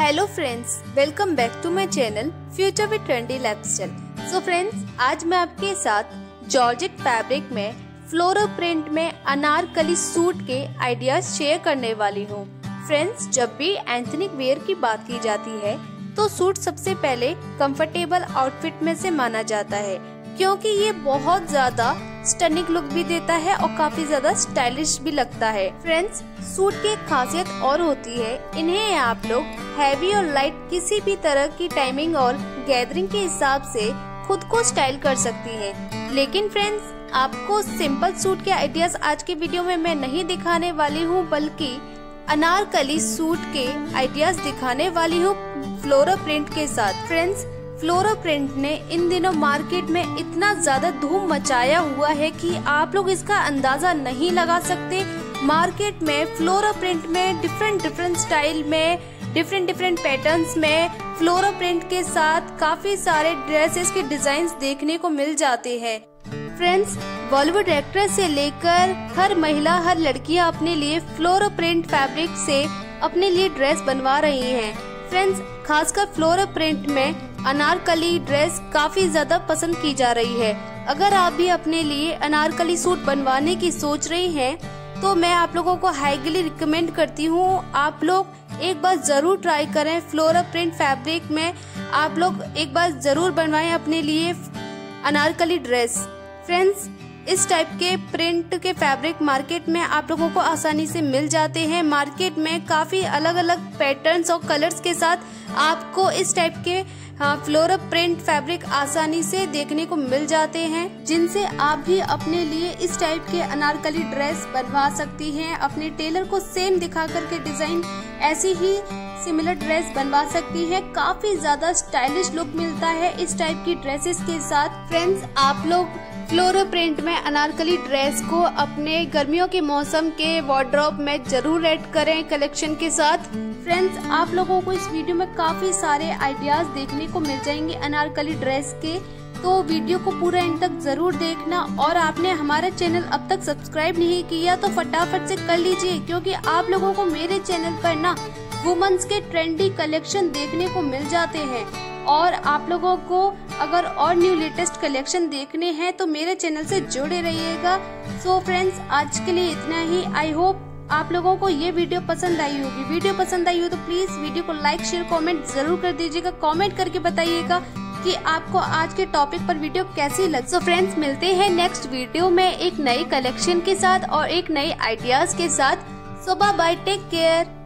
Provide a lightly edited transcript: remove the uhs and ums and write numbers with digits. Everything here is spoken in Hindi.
Hello friends, welcome back to my channel future with trendy lifestyle. So friends, आज मैं आपके साथ जॉर्जेट फैब्रिक में फ्लोरल प्रिंट में अनारकली सूट के आइडियाज शेयर करने वाली हूँ। फ्रेंड्स, जब भी एथनिक वेयर की बात की जाती है तो सूट सबसे पहले कंफर्टेबल आउटफिट में से माना जाता है, क्योंकि ये बहुत ज्यादा स्टनिंग लुक भी देता है और काफी ज्यादा स्टाइलिश भी लगता है। फ्रेंड्स, सूट की एक खासियत और होती है, इन्हें आप लोग हैवी और लाइट किसी भी तरह की टाइमिंग और गैदरिंग के हिसाब से खुद को स्टाइल कर सकती हैं। लेकिन फ्रेंड्स, आपको सिंपल सूट के आइडियाज आज के वीडियो में मैं नहीं दिखाने वाली हूँ, बल्कि अनारकली सूट के आइडियाज दिखाने वाली हूँ फ्लोरल प्रिंट के साथ। फ्रेंड्स, फ्लोरल प्रिंट ने इन दिनों मार्केट में इतना ज्यादा धूम मचाया हुआ है कि आप लोग इसका अंदाजा नहीं लगा सकते। मार्केट में फ्लोरल प्रिंट में डिफरेंट स्टाइल में डिफरेंट पैटर्न्स में फ्लोरल प्रिंट के साथ काफी सारे ड्रेसेस के डिजाइन देखने को मिल जाते हैं। फ्रेंड्स, बॉलीवुड एक्ट्रेस से लेकर हर महिला, हर लड़कियां अपने लिए फ्लोरल प्रिंट फैब्रिक से अपने लिए ड्रेस बनवा रही हैं। फ्रेंड्स, खासकर फ्लोरल प्रिंट में अनारकली ड्रेस काफी ज्यादा पसंद की जा रही है। अगर आप भी अपने लिए अनारकली सूट बनवाने की सोच रही हैं, तो मैं आप लोगों को हाईली रिकमेंड करती हूँ, आप लोग एक बार जरूर ट्राई करें। फ्लोरल प्रिंट फैब्रिक में आप लोग एक बार जरूर बनवाएं अपने लिए अनारकली ड्रेस। फ्रेंड्स, इस टाइप के प्रिंट के फैब्रिक मार्केट में आप लोगों को आसानी से मिल जाते हैं। मार्केट में काफी अलग अलग पैटर्न्स और कलर्स के साथ आपको इस टाइप के फ्लोरल प्रिंट फैब्रिक आसानी से देखने को मिल जाते हैं, जिनसे आप भी अपने लिए इस टाइप के अनारकली ड्रेस बनवा सकती हैं। अपने टेलर को सेम दिखा करके डिजाइन ऐसी ही सिमिलर ड्रेस बनवा सकती है। काफी ज्यादा स्टाइलिश लुक मिलता है इस टाइप की ड्रेसेस के साथ। फ्रेंड्स, आप लोग फ्लोरल प्रिंट में अनारकली ड्रेस को अपने गर्मियों के मौसम के वार्डरोब में जरूर ऐड करें कलेक्शन के साथ। फ्रेंड्स, आप लोगों को इस वीडियो में काफी सारे आइडियाज देखने को मिल जाएंगे अनारकली ड्रेस के, तो वीडियो को पूरा एंड तक जरूर देखना। और आपने हमारा चैनल अब तक सब्सक्राइब नहीं किया तो फटाफट से कर लीजिए, क्योंकि आप लोगों को मेरे चैनल पर ना वुमेन्स के ट्रेंडी कलेक्शन देखने को मिल जाते हैं। और आप लोगों को अगर और न्यू लेटेस्ट कलेक्शन देखने हैं तो मेरे चैनल से जुड़े रहिएगा। सो फ्रेंड्स, आज के लिए इतना ही। आई होप आप लोगों को ये वीडियो पसंद आई होगी। वीडियो पसंद आई हो तो प्लीज वीडियो को लाइक, शेयर, कमेंट जरूर कर दीजिएगा। कमेंट करके बताइएगा कि आपको आज के टॉपिक पर वीडियो कैसी लगी। सो फ्रेंड्स, मिलते हैं नेक्स्ट वीडियो में एक नई कलेक्शन के साथ और एक नए आइडियाज के साथ। So bye bye, take care.